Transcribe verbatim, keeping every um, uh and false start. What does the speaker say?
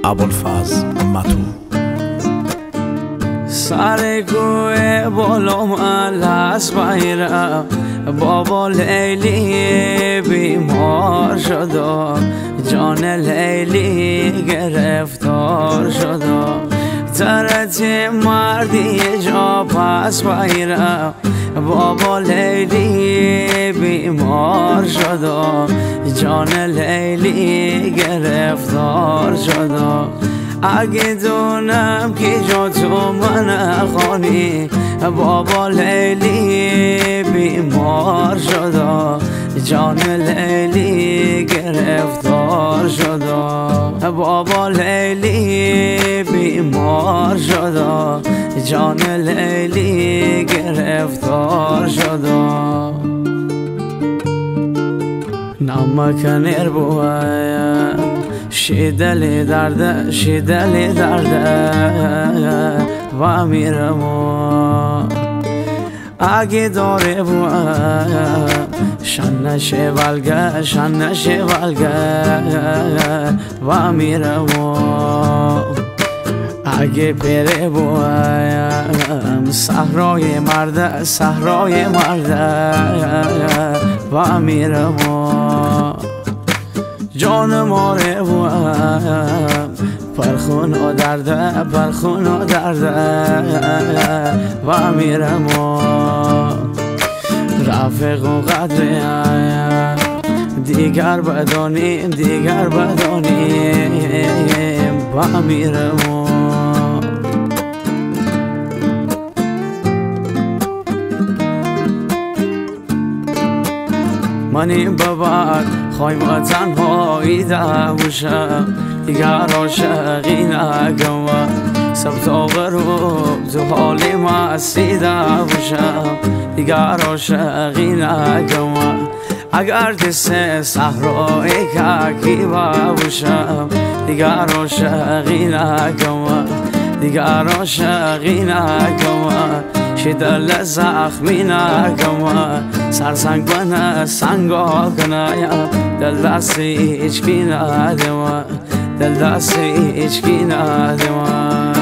ابوالفضل متو. سر کوه بالام الاس بیرم، بابا لیلی بیمار شد، جان لیلی گرفتار شد. ترت مردی جا پس بیرم، بابا لیلی بیمار شد، جان لیلی گرفتار شد. اگه دونم که جا تو من خانی، بابا لیلی بیمار شد، جان لیلی گرفتار شد. بابا لیلی بیمار شد، جان لیلی گرفتار شد. نمک نربوه شیدلی درده، شیدلی درده و میرم. اگه داره بوام شن شولگه، شن شولگه و میرم. اگه پره بوام صحرای مرده، صحرای مرده و میرم. جان ماره بوام پرخون و درده، پرخون و درده و میرم. رفیق و قدرم دیگر بدانیم، دیگر بدانیم و میرم. منی ببر خواهیم و تنهایی دموشم، دیگر عاشقی نگم. سبتا غروب تو حالی مستی دموشم، دیگر عاشقی نگم. اگر دست صحرای ککی ببوشم، دیگر عاشقی نگم، دیگر عاشقی نگم. شدل زخمی نگم، سرسنگ بنه سنگا کنایم. دل دستی ایچکی ندیم، دل دستی ایچکی ندیم.